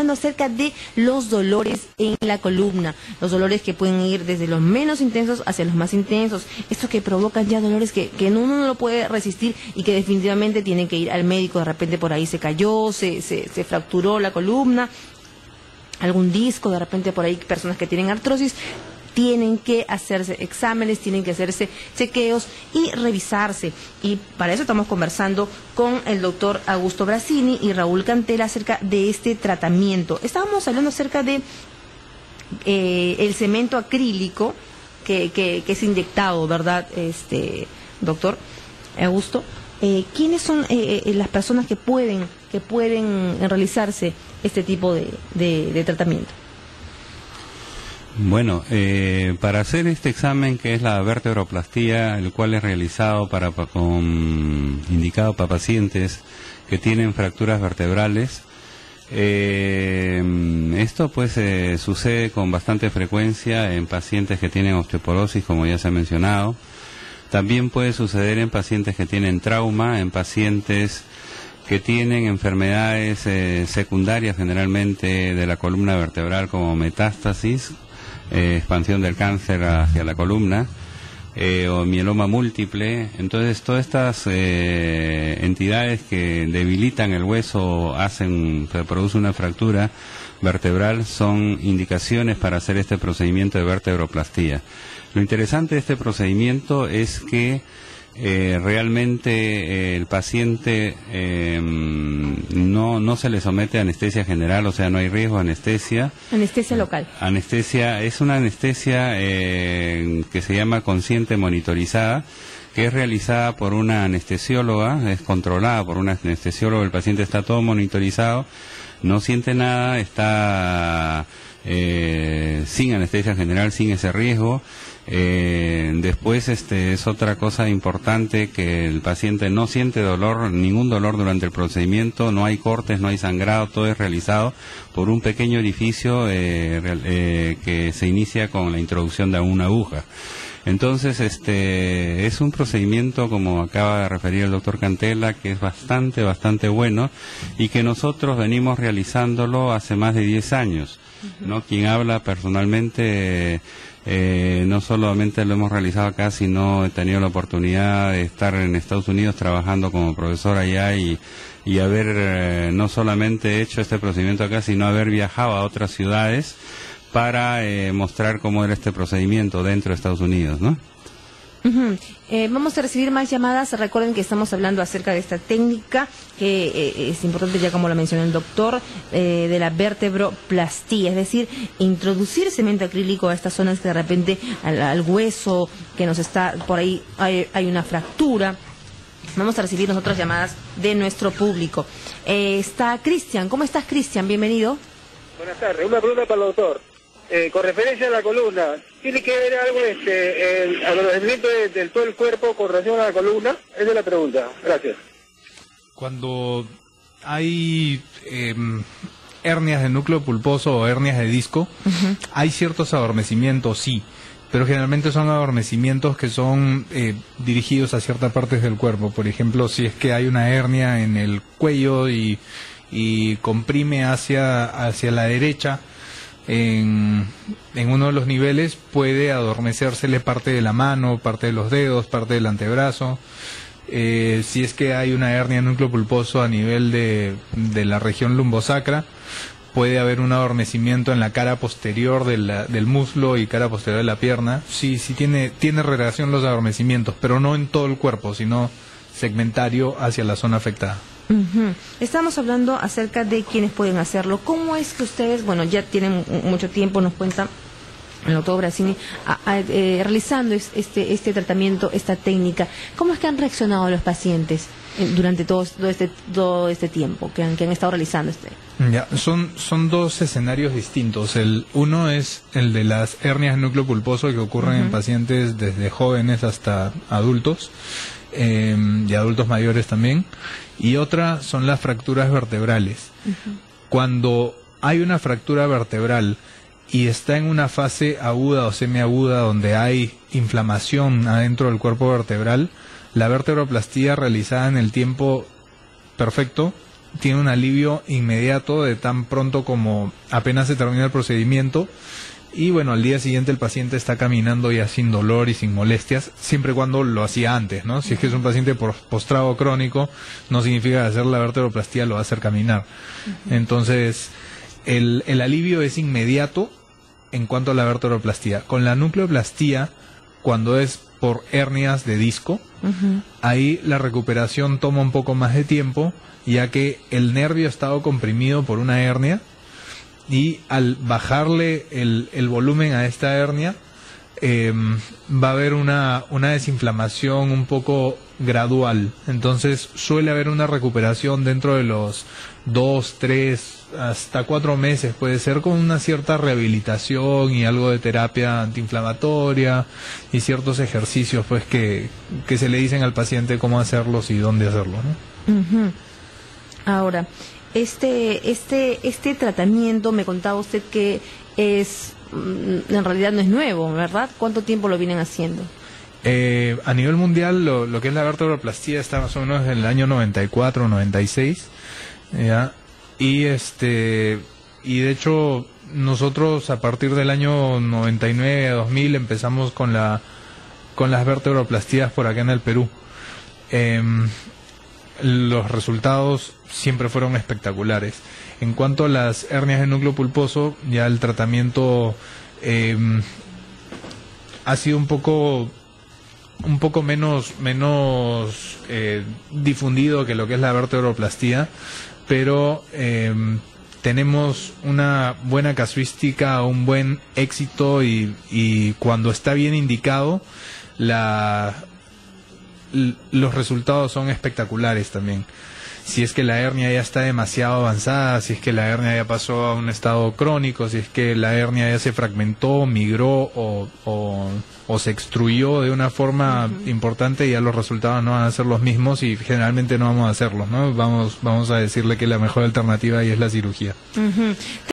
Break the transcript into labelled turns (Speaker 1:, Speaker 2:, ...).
Speaker 1: acerca de los dolores en la columna, los dolores que pueden ir desde los menos intensos hacia los más intensos, estos que provocan ya dolores que uno no lo puede resistir y que definitivamente tienen que ir al médico. De repente por ahí se cayó, se fracturó la columna, algún disco, de repente por ahí personas que tienen artrosis, tienen que hacerse exámenes, tienen que hacerse chequeos y revisarse. Y para eso estamos conversando con el doctor Augusto Brasini y Raúl Cantela acerca de este tratamiento. Estábamos hablando acerca de el cemento acrílico que es inyectado, ¿verdad, doctor Augusto? ¿Quiénes son las personas que pueden realizarse este tipo de tratamiento?
Speaker 2: Bueno, para hacer este examen que es la vertebroplastía, el cual es realizado indicado para pacientes que tienen fracturas vertebrales, esto pues sucede con bastante frecuencia en pacientes que tienen osteoporosis, como ya se ha mencionado. También puede suceder en pacientes que tienen trauma, en pacientes que tienen enfermedades secundarias generalmente de la columna vertebral como metástasis, expansión del cáncer hacia la columna, o mieloma múltiple. Entonces todas estas entidades que debilitan el hueso, se produce una fractura vertebral, son indicaciones para hacer este procedimiento de vertebroplastía. Lo interesante de este procedimiento es que realmente el paciente no se le somete a anestesia general, o sea, no hay riesgo de anestesia.
Speaker 1: Anestesia local.
Speaker 2: Anestesia es una anestesia que se llama consciente monitorizada, que es realizada por una anestesióloga, es controlada por una anestesióloga. El paciente está todo monitorizado, no siente nada, está sin anestesia general, sin ese riesgo. Después es otra cosa importante, que el paciente no siente dolor, ningún dolor durante el procedimiento, no hay cortes, no hay sangrado, todo es realizado por un pequeño orificio que se inicia con la introducción de una aguja. Entonces es un procedimiento, como acaba de referir el doctor Cantela, que es bastante bueno y que nosotros venimos realizándolo hace más de 10 años, ¿no? Quien habla personalmente, no solamente lo hemos realizado acá, sino he tenido la oportunidad de estar en Estados Unidos trabajando como profesor allá y haber no solamente hecho este procedimiento acá, sino haber viajado a otras ciudades para mostrar cómo era este procedimiento dentro de Estados Unidos, ¿no?
Speaker 1: Vamos a recibir más llamadas. Recuerden que estamos hablando acerca de esta técnica que es importante, ya como lo mencionó el doctor, de la vertebroplastía, es decir, introducir cemento acrílico a estas zonas que de repente al hueso que nos está por ahí hay una fractura. Vamos a recibir otras llamadas de nuestro público. Está Cristian. ¿Cómo estás, Cristian? Bienvenido.
Speaker 3: Buenas tardes. Una pregunta para el doctor. Con referencia a la columna, ¿tiene que ver algo el adormecimiento de todo el cuerpo con relación a la columna? Esa es la pregunta. Gracias.
Speaker 4: Cuando hay hernias de núcleo pulposo o hernias de disco, hay ciertos adormecimientos, sí, pero generalmente son adormecimientos que son dirigidos a ciertas partes del cuerpo. Por ejemplo, si es que hay una hernia en el cuello y comprime hacia la derecha, en uno de los niveles puede adormecérsele parte de la mano, parte de los dedos, parte del antebrazo. Si es que hay una hernia en núcleo pulposo a nivel de la región lumbosacra, puede haber un adormecimiento en la cara posterior del muslo y cara posterior de la pierna. Sí tiene relación los adormecimientos, pero no en todo el cuerpo, sino segmentario hacia la zona afectada.
Speaker 1: Estamos hablando acerca de quienes pueden hacerlo. ¿Cómo es que ustedes, bueno, ya tienen mucho tiempo, nos cuenta el doctor Brasini, realizando este tratamiento, esta técnica? ¿Cómo es que han reaccionado los pacientes durante todo este tiempo que han estado realizando
Speaker 4: Ya, son dos escenarios distintos. Uno es el de las hernias de núcleo pulposo que ocurren en pacientes desde jóvenes hasta adultos, y adultos mayores también. Y otra son las fracturas vertebrales. Cuando hay una fractura vertebral y está en una fase aguda o semiaguda donde hay inflamación adentro del cuerpo vertebral, la vertebroplastía realizada en el tiempo perfecto tiene un alivio inmediato de tan pronto como apenas se termina el procedimiento. Y bueno, al día siguiente el paciente está caminando ya sin dolor y sin molestias, siempre y cuando lo hacía antes, ¿no? Si es que es un paciente postrado crónico, no significa que hacer la vertebroplastía lo va a hacer caminar. Entonces, el alivio es inmediato en cuanto a la vertebroplastía. Con la nucleoplastía, cuando es por hernias de disco, ahí la recuperación toma un poco más de tiempo, ya que el nervio ha estado comprimido por una hernia, y al bajarle el volumen a esta hernia, va a haber una desinflamación un poco gradual. Entonces suele haber una recuperación dentro de los 2, 3, hasta 4 meses, puede ser, con una cierta rehabilitación y algo de terapia antiinflamatoria y ciertos ejercicios pues que se le dicen al paciente cómo hacerlos y dónde hacerlos, ¿no?
Speaker 1: Ahora, este tratamiento, me contaba usted que es, en realidad no es nuevo, ¿verdad? ¿Cuánto tiempo lo vienen haciendo?
Speaker 4: A nivel mundial, lo que es la vertebroplastía está más o menos en el año 94, 96, ¿ya? Y de hecho, nosotros a partir del año 99, 2000 empezamos con las vertebroplastías por acá en el Perú. Los resultados siempre fueron espectaculares. En cuanto a las hernias de núcleo pulposo, ya el tratamiento ha sido un poco menos difundido que lo que es la vertebroplastía, pero tenemos una buena casuística, un buen éxito y cuando está bien indicado, los resultados son espectaculares también. Si es que la hernia ya está demasiado avanzada, si es que la hernia ya pasó a un estado crónico, si es que la hernia ya se fragmentó, migró o se extruyó de una forma importante, ya los resultados no van a ser los mismos y generalmente no vamos a hacerlos, ¿no? Vamos a decirle que la mejor alternativa ahí es la cirugía.